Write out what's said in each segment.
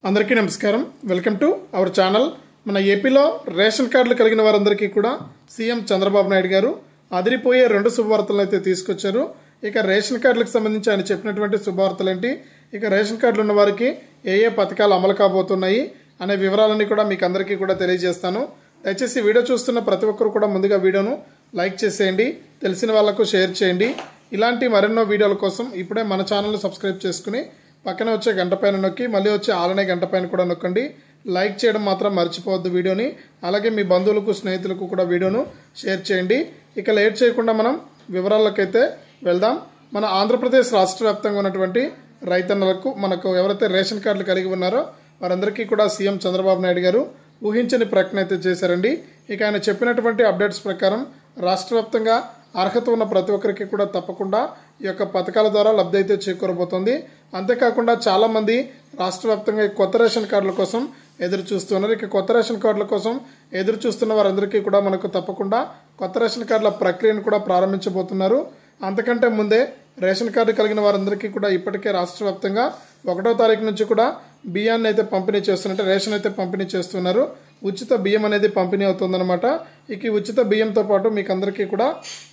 అందరికీ నమస్కారం. Welcome to our channel. మన ఏపీలో రేషన్ కార్డులు కలిగిన వారందరికీ కూడా సీఎం చంద్రబాబు నాయుడు గారు అదిరిపోయే 2 శుభవార్తలను అయితే తీసుకొచ్చారు. ఇక రేషన్ కార్డులకు సంబంధించి ఆయన చెప్పినటువంటి శుభవార్తలు ఏంటి, ఇక రేషన్ కార్డులు ఉన్న వారికి ఏ ఏ పథకాలు అమలు కాబోతున్నాయి అనే వివరాలన్నీ కూడా మీకు అందరికీ కూడా తెలియజేస్తాను. దయచేసి వీడియో చూస్తున్న ప్రతి ఒక్కరు కూడా ముందుగా వీడియోను లైక్ చేసేయండి, తెలిసిన వాళ్లకు షేర్ చేయండి. ఇలాంటి మరెన్నో వీడియోల కోసం ఇప్పుడే మన ఛానల్ని సబ్స్క్రైబ్ చేసుకుని పక్కన వచ్చే గంట పైన నొక్కి మళ్ళీ వచ్చే ఆలనే గంట పైన కూడా నొక్కండి. లైక్ చేయడం మాత్రం మర్చిపోవద్దు వీడియోని. అలాగే మీ బంధువులకు స్నేహితులకు కూడా వీడియోను షేర్ చేయండి. ఇక లేట్ చేయకుండా మనం వివరాలకైతే వెళ్దాం. మన ఆంధ్రప్రదేశ్ రాష్ట్ర వ్యాప్తంగా ఉన్నటువంటి రైతన్నలకు మనకు ఎవరైతే రేషన్ కార్డులు కలిగి ఉన్నారో వారందరికీ కూడా సీఎం చంద్రబాబు నాయుడు గారు ఊహించని ప్రకటన అయితే చేశారండి. ఇక ఆయన చెప్పినటువంటి అప్డేట్స్ ప్రకారం రాష్ట్ర వ్యాప్తంగా అర్హత ఉన్న ప్రతి ఒక్కరికి కూడా తప్పకుండా ఈ యొక్క పథకాల ద్వారా లబ్ధి అయితే చేకూరబోతోంది. అంతేకాకుండా చాలా మంది రాష్ట్ర వ్యాప్తంగా కొత్త రేషన్ కార్డుల కోసం ఎదురు చూస్తున్నారు. ఇక కొత్త రేషన్ కార్డుల కోసం ఎదురు చూస్తున్న వారందరికీ కూడా మనకు తప్పకుండా కొత్త రేషన్ కార్డుల ప్రక్రియను కూడా ప్రారంభించబోతున్నారు. అంతకంటే ముందే రేషన్ కార్డు కలిగిన వారందరికీ కూడా ఇప్పటికే రాష్ట్ర వ్యాప్తంగా 1వ తారీఖు నుంచి కూడా బియ్యాన్ని అయితే పంపిణీ చేస్తున్నట్టు రేషన్ అయితే పంపిణీ చేస్తున్నారు. ఉచిత బియ్యం అనేది పంపిణీ అవుతుందన్నమాట. ఇక ఈ ఉచిత బియ్యంతో పాటు మీకు అందరికీ కూడా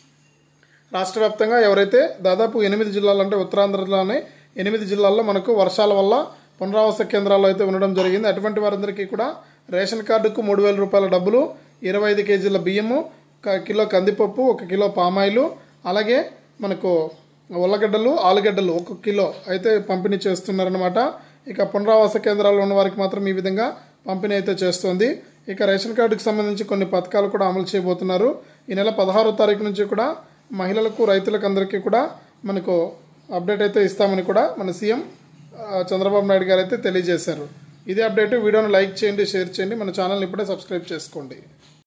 రాష్ట్ర వ్యాప్తంగా ఎవరైతే దాదాపు 8 జిల్లాలు అంటే ఉత్తరాంధ్రలోనే 8 జిల్లాల్లో మనకు వర్షాల వల్ల పునరావాస కేంద్రాల్లో అయితే ఉండడం జరిగింది. అటువంటి వారందరికీ కూడా రేషన్ కార్డుకు 3,000 రూపాయల డబ్బులు, 25 కేజీల బియ్యము, 1 కిలో కందిపప్పు, 1 కిలో పామాయిలు, అలాగే మనకు ఉల్లగడ్డలు, ఆలుగడ్డలు 1 కిలో అయితే పంపిణీ చేస్తున్నారనమాట. ఇక పునరావాస కేంద్రాల్లో ఉన్న వారికి మాత్రం ఈ విధంగా పంపిణీ అయితే చేస్తోంది. ఇక రేషన్ కార్డుకు సంబంధించి కొన్ని పథకాలు కూడా అమలు చేయబోతున్నారు. ఈ నెల 16వ తారీఖు నుంచి కూడా మహిళలకు, రైతులకు అందరికీ కూడా మనకు అప్డేట్ అయితే ఇస్తామని కూడా మన సీఎం చంద్రబాబు నాయుడు గారు అయితే తెలియజేశారు. ఇదే అప్డేట్. వీడియోను లైక్ చేయండి, షేర్ చేయండి, మన ఛానల్ని ఇప్పుడే సబ్స్క్రైబ్ చేసుకోండి.